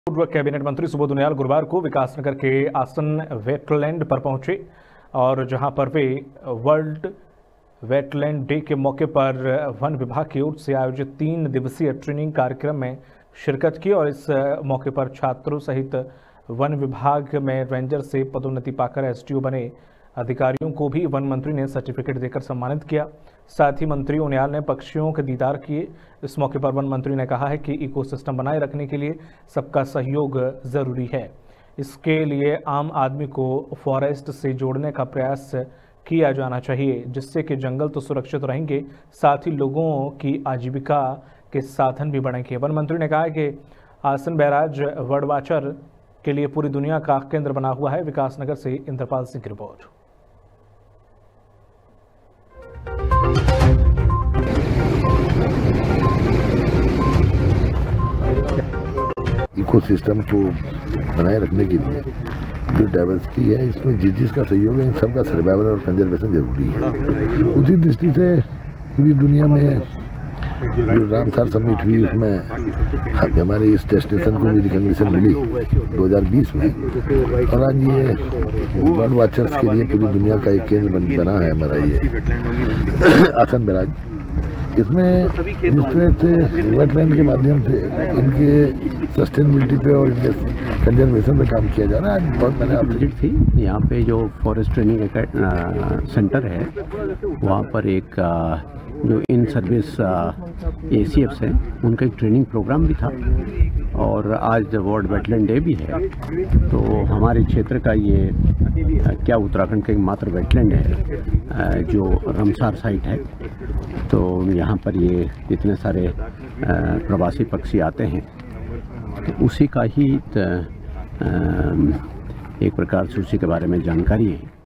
पूर्व कैबिनेट मंत्री सुबोध उनियाल गुरुवार को विकासनगर के आसन वेटलैंड पर पहुंचे और जहां पर वे वर्ल्ड वेटलैंड डे के मौके पर वन विभाग की ओर से आयोजित 3 दिवसीय ट्रेनिंग कार्यक्रम में शिरकत की और इस मौके पर छात्रों सहित वन विभाग में रेंजर से पदोन्नति पाकर एसडीओ बने अधिकारियों को भी वन मंत्री ने सर्टिफिकेट देकर सम्मानित किया। साथ ही मंत्री उनियाल ने पक्षियों के दीदार किए। इस मौके पर वन मंत्री ने कहा है कि इकोसिस्टम बनाए रखने के लिए सबका सहयोग जरूरी है। इसके लिए आम आदमी को फॉरेस्ट से जोड़ने का प्रयास किया जाना चाहिए, जिससे कि जंगल तो सुरक्षित रहेंगे, साथ ही लोगों की आजीविका के साधन भी बढ़ेंगे। वन मंत्री ने कहा कि आसन बैराज बर्ड वाचर के लिए पूरी दुनिया का केंद्र बना हुआ है। विकासनगर से इंद्रपाल सिंह की रिपोर्ट। इकोसिस्टम को बनाए रखने के लिए जो डाइवर्सिटी है, इसमें जिसका सहयोग है, इन सबका सर्वाइवल और कंजर्वेशन जरूरी है। उसी दृष्टि से पूरी दुनिया में जो रामसर समिट हुई, उसमें हमारे इस डेस्टिनेशन को भी रिकॉग्निशन मिली 2020 में, और आज ये बर्ड वाचर्स के लिए पूरी दुनिया का एक केंद्र बना है हमारा ये आसन बैराज। इसमें वेटलैंड के माध्यम से इनके सस्टेनेबिलिटी पे और इनके कंजर्वेशन पे काम किया जा रहा है। बहुत मैंने विजिट थी यहाँ पे जो फॉरेस्ट ट्रेनिंग सेंटर है, वहाँ पर एक जो इन सर्विस ACFs हैं, उनका एक ट्रेनिंग प्रोग्राम भी था और आज वर्ल्ड वेटलैंड डे भी है। तो हमारे क्षेत्र का ये क्या उत्तराखंड का एकमात्र वेटलैंड है जो रामसर साइट है। तो यहाँ पर ये इतने सारे प्रवासी पक्षी आते हैं, तो उसी का ही एक प्रकार से उसी के बारे में जानकारी है।